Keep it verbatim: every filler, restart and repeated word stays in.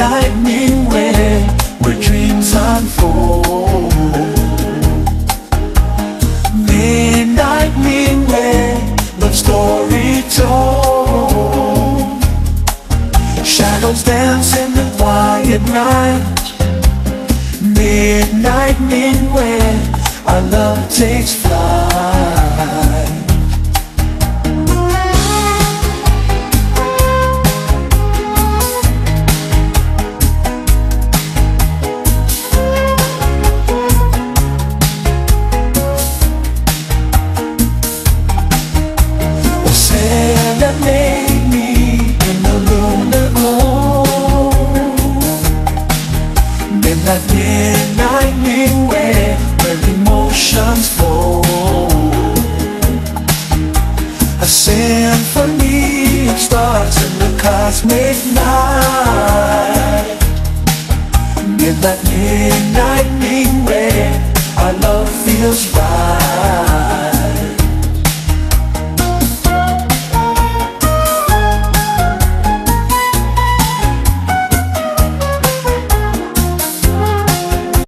midnight midway, where dreams unfold. Midnight midway, love story told. Shadows dance in the quiet night. Midnight midway, our love takes flight. That midnight midway, where emotions flow. A symphony of stars in the cosmic night. Midnight midnight midway, our love feels right.